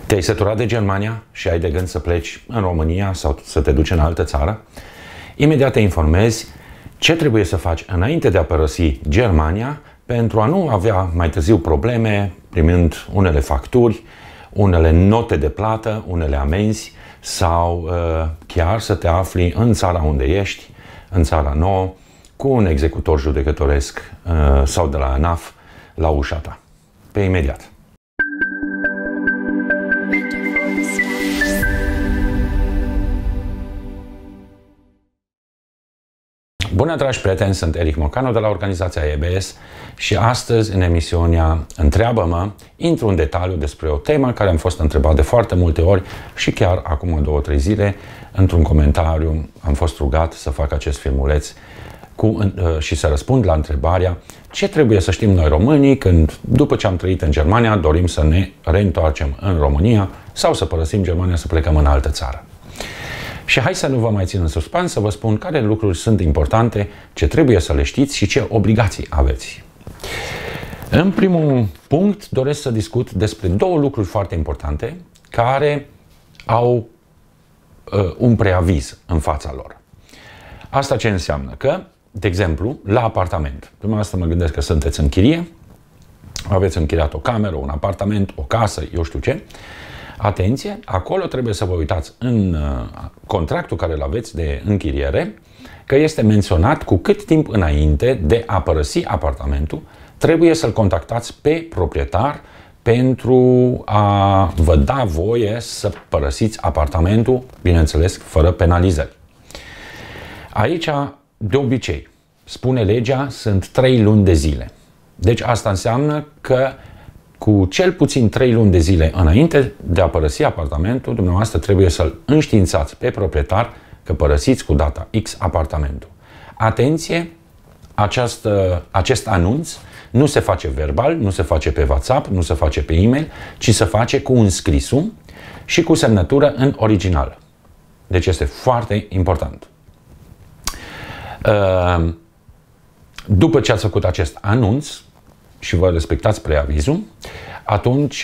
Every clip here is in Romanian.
Te-ai săturat de Germania și ai de gând să pleci în România sau să te duci în altă țară? Imediat te informezi ce trebuie să faci înainte de a părăsi Germania pentru a nu avea mai târziu probleme primind unele facturi, unele note de plată, unele amenzi sau chiar să te afli în țara unde ești, în țara nouă, cu un executor judecătoresc sau de la ANAF la ușa ta. Pe imediat! Bună, dragi prieteni, sunt Eric Mocanu de la organizația EBS și astăzi, în emisiunea Întreabă-mă, intru în detaliu despre o temă care am fost întrebat de foarte multe ori și chiar acum 2-3 zile, într-un comentariu, am fost rugat să fac acest filmuleț și să răspund la întrebarea ce trebuie să știm noi românii când, după ce am trăit în Germania, dorim să ne reîntoarcem în România sau să părăsim Germania, să plecăm în altă țară. Și hai să nu vă mai țin în suspans, să vă spun care lucruri sunt importante, ce trebuie să le știți și ce obligații aveți. În primul punct doresc să discut despre două lucruri foarte importante care au un preaviz în fața lor. Asta ce înseamnă? Că, de exemplu, la apartament, dumneavoastră mă gândesc că sunteți în chirie, aveți închiriat o cameră, un apartament, o casă, eu știu ce. Atenție, acolo trebuie să vă uitați în contractul care îl aveți de închiriere, că este menționat cu cât timp înainte de a părăsi apartamentul, trebuie să-l contactați pe proprietar pentru a vă da voie să părăsiți apartamentul, bineînțeles, fără penalizări. Aici, de obicei, spune legea, sunt 3 luni de zile. Deci asta înseamnă că cu cel puțin 3 luni de zile înainte de a părăsi apartamentul, dumneavoastră trebuie să-l înștiințați pe proprietar că părăsiți cu data X apartamentul. Atenție, acest anunț nu se face verbal, nu se face pe WhatsApp, nu se face pe e-mail, ci se face cu un scrisul și cu semnătură în original. Deci este foarte important. După ce ați făcut acest anunț și vă respectați preavizul, atunci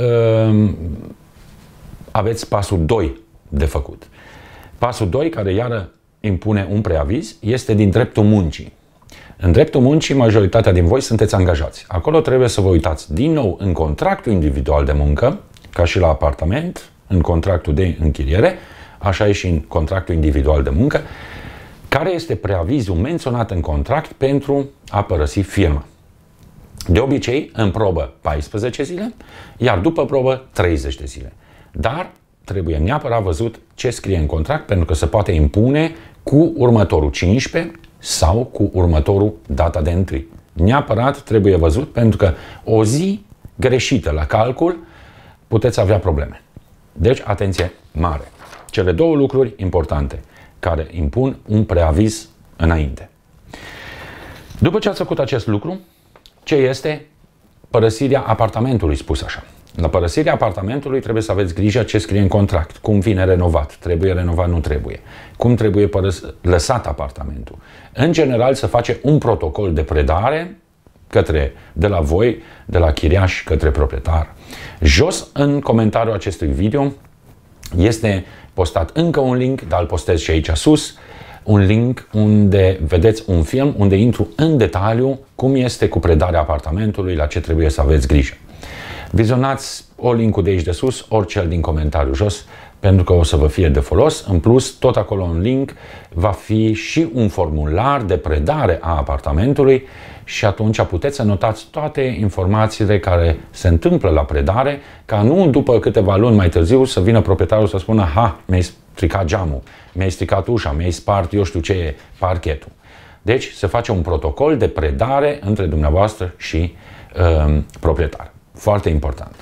aveți pasul 2 de făcut. Pasul 2, care iară impune un preaviz, este din dreptul muncii. În dreptul muncii, majoritatea din voi sunteți angajați. Acolo trebuie să vă uitați din nou în contractul individual de muncă, ca și la apartament, în contractul de închiriere, așa e și în contractul individual de muncă, care este preavizul menționat în contract pentru a părăsi firma. De obicei, în probă 14 zile, iar după probă 30 de zile. Dar trebuie neapărat văzut ce scrie în contract, pentru că se poate impune cu următorul 15 sau cu următorul data de întâi. Neapărat trebuie văzut, pentru că o zi greșită la calcul puteți avea probleme. Deci, atenție mare. Cele două lucruri importante care impun un preaviz înainte. După ce ați făcut acest lucru, ce este părăsirea apartamentului, spus așa. La părăsirea apartamentului trebuie să aveți grijă ce scrie în contract, cum vine renovat, trebuie renovat, nu trebuie, cum trebuie lăsat apartamentul. În general se face un protocol de predare de la voi, de la chiriaș către proprietar. Jos, în comentariul acestui video, este postat încă un link, dar îl postez și aici sus, un link unde vedeți un film unde intru în detaliu cum este cu predarea apartamentului, la ce trebuie să aveți grijă. Vizionați ori linkul de aici de sus, ori cel din comentariu jos, pentru că o să vă fie de folos. În plus, tot acolo în link va fi și un formular de predare a apartamentului și atunci puteți să notați toate informațiile care se întâmplă la predare, ca nu după câteva luni mai târziu să vină proprietarul să spună: ha, mi-ai stricat geamul, mi-ai stricat ușa, mi-ai spart eu știu ce e parchetul. Deci se face un protocol de predare între dumneavoastră și proprietar. Foarte important.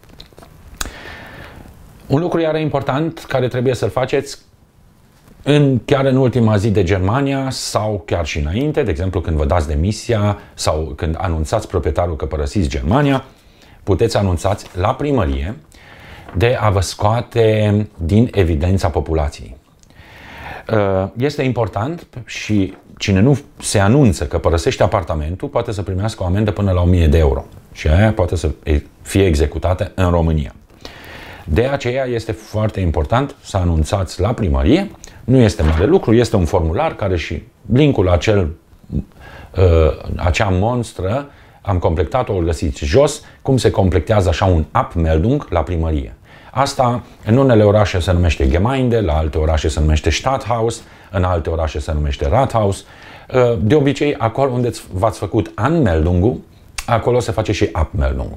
Un lucru iar important care trebuie să-l faceți chiar în ultima zi de Germania sau chiar și înainte, de exemplu când vă dați demisia sau când anunțați proprietarul că părăsiți Germania, puteți anunțați la primărie de a vă scoate din evidența populației. Este important și cine nu se anunță că părăsește apartamentul poate să primească o amendă până la 1000 de euro și aia poate să fie executată în România. De aceea este foarte important să anunțați la primărie. Nu este mare lucru, este un formular care și linkul acea monstră, am completat-o, o găsiți jos, cum se completează așa un Abmeldung la primărie. Asta în unele orașe se numește Gemeinde, la alte orașe se numește Stadthaus, în alte orașe se numește Rathaus. De obicei, acolo unde v-ați făcut Anmeldung-ul, acolo se face și Abmeldung-ul.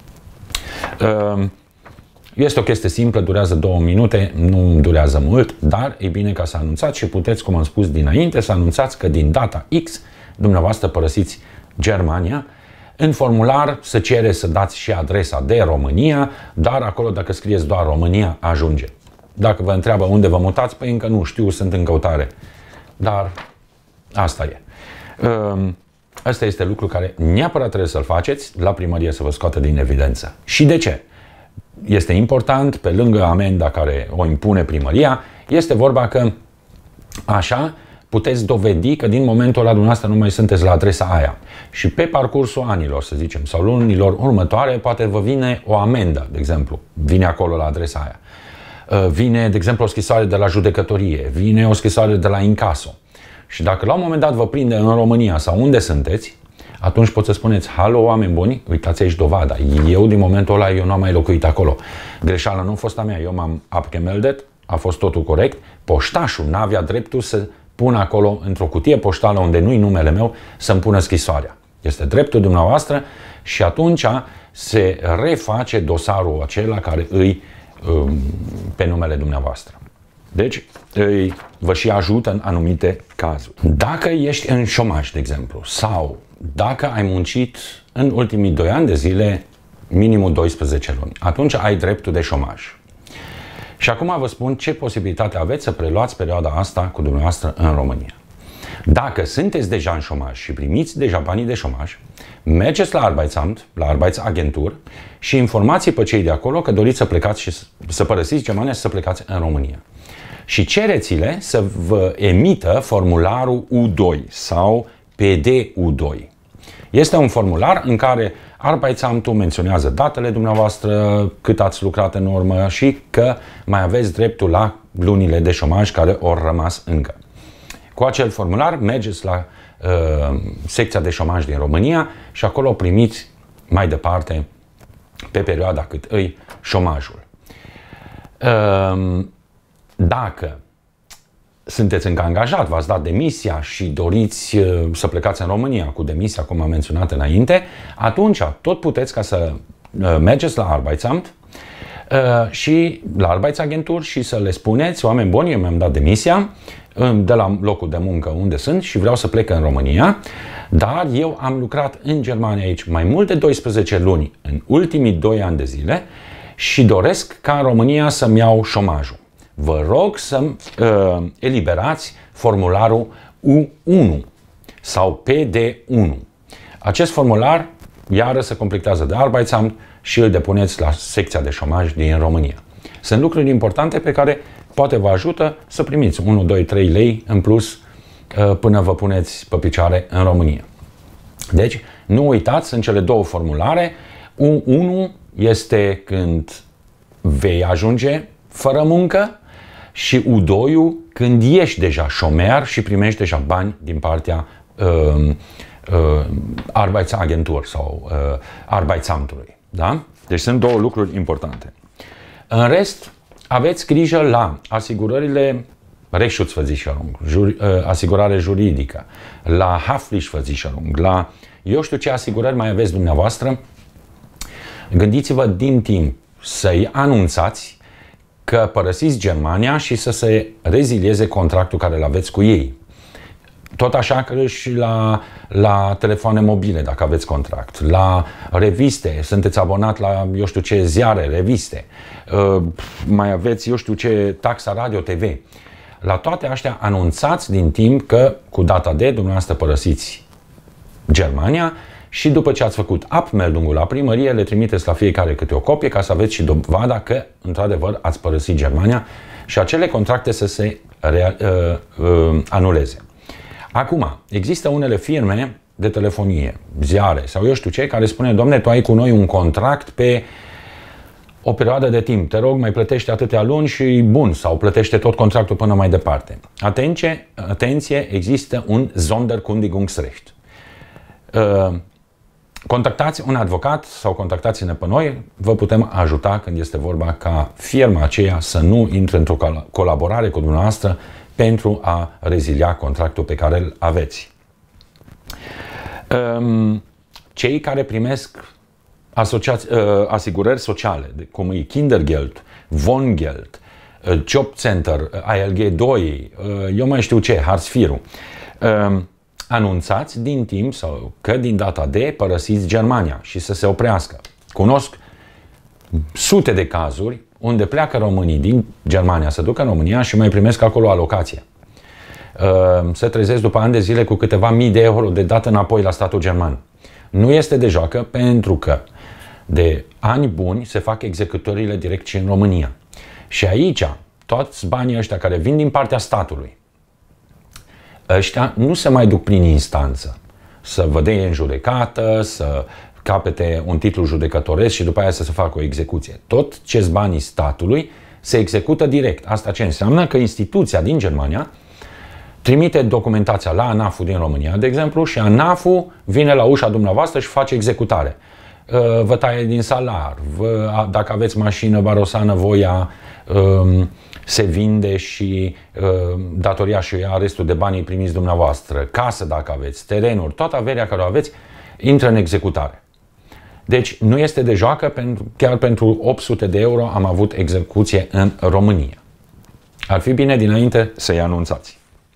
Este o chestie simplă, durează 2 minute, nu durează mult, dar e bine ca să anunțați și puteți, cum am spus dinainte, să anunțați că din data X dumneavoastră părăsiți Germania. În formular se cere să dați și adresa de România, dar acolo dacă scrieți doar România, ajunge. Dacă vă întreabă unde vă mutați, păi încă nu știu, sunt în căutare. Dar asta e. Asta este lucru care neapărat trebuie să-l faceți la primărie să vă scoată din evidență. Și de ce? Este important, pe lângă amenda care o impune primăria, este vorba că așa puteți dovedi că din momentul ăla dumneavoastră nu mai sunteți la adresa aia. Și pe parcursul anilor, să zicem, sau lunilor următoare, poate vă vine o amendă, de exemplu, vine acolo la adresa aia. Vine, de exemplu, o scrisoare de la judecătorie, vine o scrisoare de la incaso. Și dacă la un moment dat vă prinde în România sau unde sunteți, atunci poți să spuneți: halo, oameni buni, uitați aici dovada. Eu, din momentul ăla, eu nu am mai locuit acolo. Greșeala nu a fost a mea, eu m-am abgemeldet, a fost totul corect. Poștașul n-avea dreptul să pună acolo, într-o cutie poștală unde nu-i numele meu, să-mi pună scrisoarea. Este dreptul dumneavoastră și atunci se reface dosarul acela care îi pe numele dumneavoastră. Deci, vă și ajută în anumite cazuri. Dacă ești în șomaj, de exemplu, sau dacă ai muncit în ultimii 2 ani de zile minimum 12 luni, atunci ai dreptul de șomaj. Și acum vă spun ce posibilitate aveți să preluați perioada asta cu dumneavoastră în România. Dacă sunteți deja în șomaj și primiți deja banii de șomaj, mergeți la Arbeitsamt, la Arbeitsagentur și informați pe cei de acolo că doriți să plecați și să părăsiți Germania și să plecați în România. Și cereți-le să vă emită formularul U2 sau PD-U2. Este un formular în care Arbeitsamtul menționează datele dumneavoastră, cât ați lucrat în urmă și că mai aveți dreptul la lunile de șomaj care au rămas încă. Cu acel formular mergeți la secția de șomaj din România și acolo primiți mai departe pe perioada cât îi șomajul. Dacă sunteți încă angajat, v-ați dat demisia și doriți să plecați în România cu demisia, cum am menționat înainte, atunci tot puteți ca să mergeți la Arbeitsamt și la Arbeitsagentur și să le spuneți: oameni buni, eu mi-am dat demisia de la locul de muncă unde sunt și vreau să plec în România, dar eu am lucrat în Germania aici mai mult de 12 luni în ultimii 2 ani de zile și doresc ca în România să-mi iau șomajul. Vă rog să eliberați formularul U1 sau PD1. Acest formular iară se completează de Arbeitsamt și îl depuneți la secția de șomaj din România. Sunt lucruri importante pe care poate vă ajută să primiți 1, 2, 3 lei în plus până vă puneți pe picioare în România. Deci, nu uitați, sunt cele 2 formulare. U1 este când vei ajunge fără muncă și U2 când ești deja șomer și primești deja bani din partea Arbeitsagentur sau Arbeitsamtului. Da? Deci sunt 2 lucruri importante. În rest, aveți grijă la asigurările Rechtsschutzversicherung, asigurare juridică, la Haftpflichtversicherung, la eu știu ce asigurări mai aveți dumneavoastră. Gândiți-vă din timp să-i anunțați că părăsiți Germania și să se rezilieze contractul care îl aveți cu ei. Tot așa că și la telefoane mobile, dacă aveți contract, la reviste, sunteți abonat la eu știu ce ziare, reviste, mai aveți eu știu ce taxa radio, TV. La toate astea anunțați din timp că cu data de dumneavoastră părăsiți Germania și după ce ați făcut Abmeldung-ul la primărie, le trimiteți la fiecare câte o copie ca să aveți și dovada că într-adevăr ați părăsit Germania și acele contracte să se anuleze. Acum, există unele firme de telefonie, ziare sau eu știu ce, care spune: domne, tu ai cu noi un contract pe o perioadă de timp. Te rog, mai plătește atâtea luni și bun, sau plătește tot contractul până mai departe. Atenție, există un Sonderkündigungsrecht. Contactați un avocat sau contactați-ne pe noi, vă putem ajuta când este vorba ca firma aceea să nu intre într-o colaborare cu dumneavoastră pentru a rezilia contractul pe care îl aveți. Cei care primesc asigurări sociale, cum e Kindergeld, Wohngeld, Jobcenter, ALG2, eu mai știu ce, Hartz IV, anunțați din timp sau că din data de părăsiți Germania și să se oprească. Cunosc sute de cazuri unde pleacă românii din Germania, se duc în România și mai primesc acolo alocație. Se trezesc după ani de zile cu câteva mii de euro de dat înapoi la statul german. Nu este de joacă pentru că de ani buni se fac executorile direct și în România. Și aici, toți banii ăștia care vin din partea statului, ăștia nu se mai duc prin instanță. Să vă dea în judecată, să capete un titlu judecătoresc și după aia să se facă o execuție. Tot ce-s banii statului se execută direct. Asta ce înseamnă? Că instituția din Germania trimite documentația la ANAF-ul din România, de exemplu, și ANAF-ul vine la ușa dumneavoastră și face executare. Vă taie din salar, dacă aveți mașină barosană, voia se vinde și datoria și ia restul de banii primiți dumneavoastră, casă dacă aveți, terenuri, toată averea care o aveți, intră în executare. Deci nu este de joacă, chiar pentru 800 de euro am avut execuție în România. Ar fi bine dinainte să-i anunțați.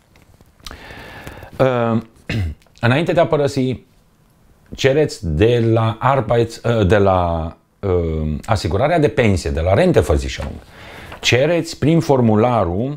Înainte de a părăsi, cereți de la asigurarea de pensie, de la Renteversicherung, cereți prin formularul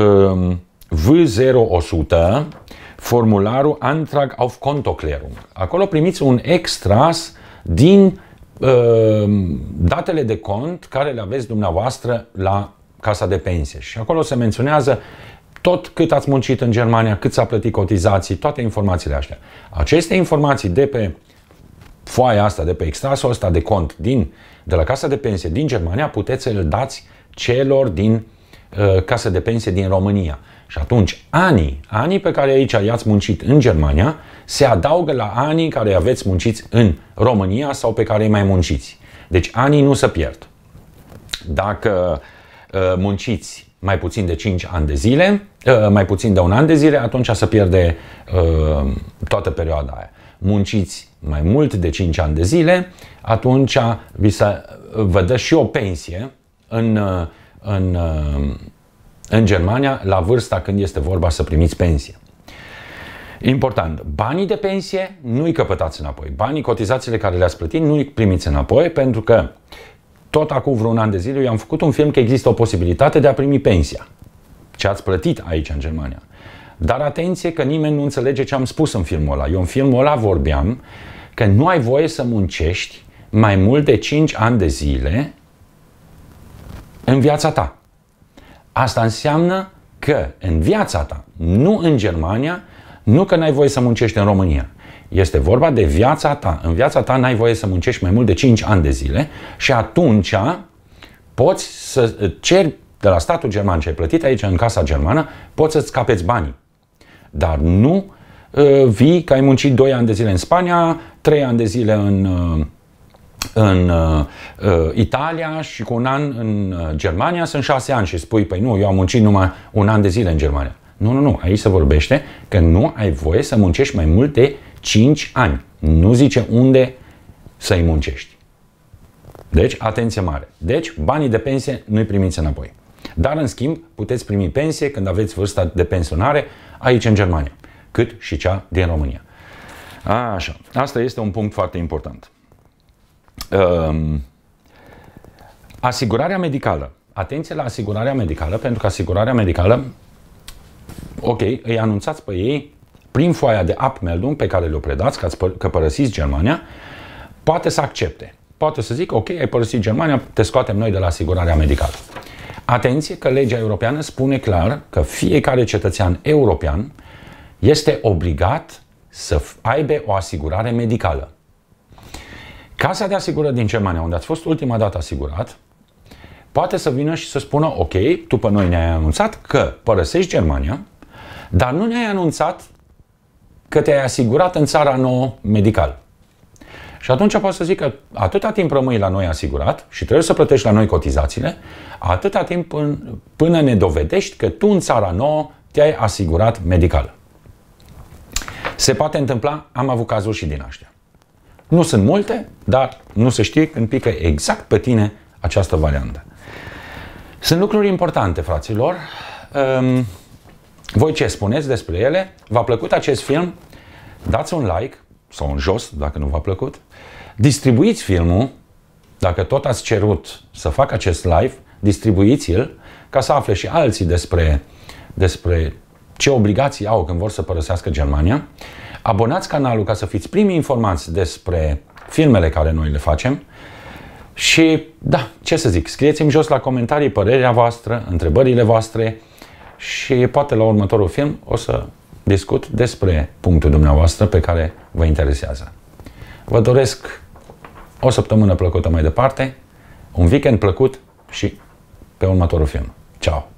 V0100, formularul Antrag auf Kontoklärung. Acolo primiți un extras din datele de cont care le aveți dumneavoastră la casa de pensie. Și acolo se menționează tot cât ați muncit în Germania, cât s-a plătit cotizații, toate informațiile astea. Aceste informații de pe foaia asta, de pe extrasul ăsta de cont de la casa de pensie din Germania, puteți să le dați celor din casa de pensie din România. Și atunci anii pe care aici i-ați muncit în Germania se adaugă la anii care aveți munciți în România sau pe care îi mai munciți. Deci anii nu se pierd. Dacă munciți mai puțin de 5 ani de zile, mai puțin de un an de zile, atunci se pierde toată perioada aia. Munciți mai mult de 5 ani de zile, atunci vă dă și o pensie în Germania la vârsta când este vorba să primiți pensie. Important, banii de pensie nu-i căpătați înapoi. Banii, cotizațiile care le-ați plătit, nu-i primiți înapoi, pentru că tot acum vreun an de zile eu am făcut un film că există o posibilitate de a primi pensia. Ce ați plătit aici în Germania. Dar atenție că nimeni nu înțelege ce am spus în filmul ăla. Eu în filmul ăla vorbeam că nu ai voie să muncești mai mult de 5 ani de zile în viața ta. Asta înseamnă că în viața ta, nu în Germania, nu că n-ai voie să muncești în România. Este vorba de viața ta. În viața ta n-ai voie să muncești mai mult de 5 ani de zile și atunci poți să ceri de la statul german ce ai plătit aici în casa germană, poți să-ți capeți banii. Dar nu vii că ai muncit 2 ani de zile în Spania, 3 ani de zile în Italia și cu un an în Germania sunt 6 ani și spui, păi nu, eu am muncit numai un an de zile în Germania. Nu, aici se vorbește că nu ai voie să muncești mai mult de 5 ani. Nu zice unde să-i muncești. Deci, atenție mare. Deci, banii de pensie nu-i primiți înapoi. Dar, în schimb, puteți primi pensie când aveți vârsta de pensionare aici în Germania, cât și cea din România. Așa, asta este un punct foarte important. Asigurarea medicală. Atenție la asigurarea medicală, pentru că asigurarea medicală, ok, îi anunțați pe ei prin foaia de Abmeldung pe care le-o predați, că părăsiți Germania, poate să accepte. Poate să zic, ok, ai părăsit Germania, te scoatem noi de la asigurarea medicală. Atenție că legea europeană spune clar că fiecare cetățean european este obligat să aibă o asigurare medicală. Casa de asigurări din Germania, unde ați fost ultima dată asigurat, poate să vină și să spună, ok, tu pe noi ne-ai anunțat că părăsești Germania, dar nu ne-ai anunțat că te-ai asigurat în țara nouă medical. Și atunci poți să zic că atâta timp rămâi la noi asigurat și trebuie să plătești la noi cotizațiile, atâta timp până ne dovedești că tu în țara nouă te-ai asigurat medical. Se poate întâmpla, am avut cazuri și din astea. Nu sunt multe, dar nu se știe când pică exact pe tine această variantă. Sunt lucruri importante, fraților. Voi ce spuneți despre ele? V-a plăcut acest film? Dați un like sau un jos, dacă nu v-a plăcut. Distribuiți filmul, dacă tot ați cerut să fac acest live, distribuiți-l ca să afle și alții despre ce obligații au când vor să părăsească Germania. Abonați canalul ca să fiți primii informați despre filmele care noi le facem. Și da, ce să zic, scrieți-mi jos la comentarii părerea voastră, întrebările voastre și poate la următorul film o să discut despre punctul dumneavoastră pe care vă interesează. Vă doresc o săptămână plăcută mai departe, un weekend plăcut și pe următorul film. Ciao!